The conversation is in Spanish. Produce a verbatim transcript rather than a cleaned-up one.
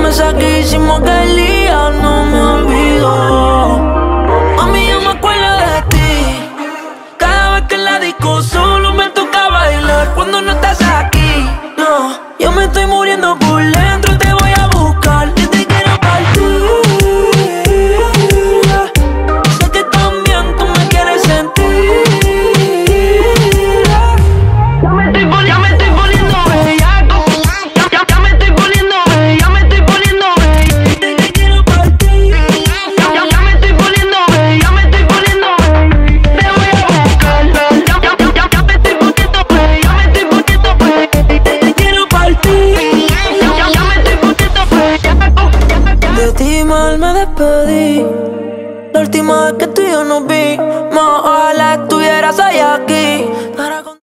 esa que hicimos aquel día no me olvido. Mami, yo me acuerdo de ti. Cada vez que en la disco solo me toca bailar cuando no estás aquí. No, yo me estoy muriendo por dentro, te voy a buscar y te quiero partir. Sé que también tú me quieres sentir. Ya me estoy poniendo, ya me estoy poniendo bellaco. Ya, ya, ya me estoy poniendo bella, ya me estoy poniendo bella. Te, te quiero partir. Ya, ya, ya me estoy poniendo bella, ya me estoy poniendo bella. Te voy a buscar. Ya, ya, ya, ya, ya me estoy poniendo bella, ya me estoy poniendo bella. Te, te quiero partir. Ya, ya, ya me estoy poniendo bella. De ti mal me despedí. La última vez que tú y yo nos vi, ojalá estuvieras ahí aquí.